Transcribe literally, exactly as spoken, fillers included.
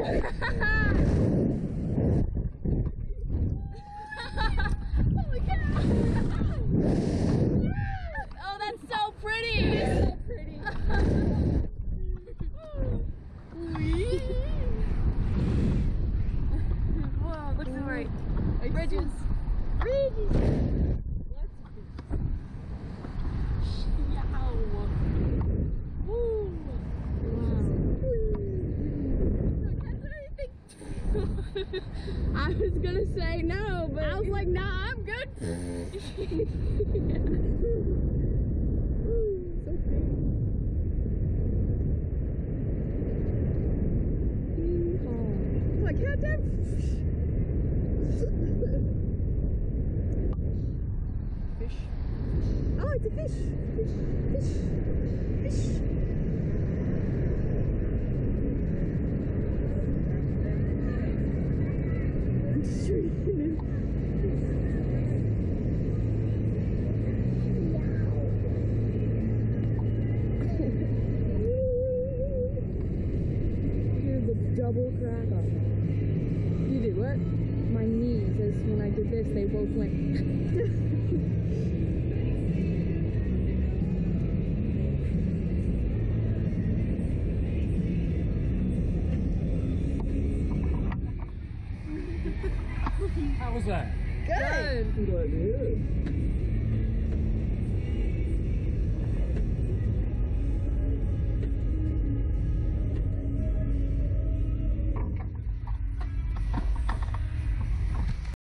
Holy cow! Oh, that's so pretty! It's so pretty. Whoa, look to the right. Bridges. Bridges. Lots of fish. Yow. Woo. Wow. I was gonna say no, but I was like, nah, I'm good. Like cat down. Fish. Oh, it's a fish. Fish. Fish. Fish. Here's the double crack on. You did what? My knees, as when I did this, they both went. How was that? Good. Good idea.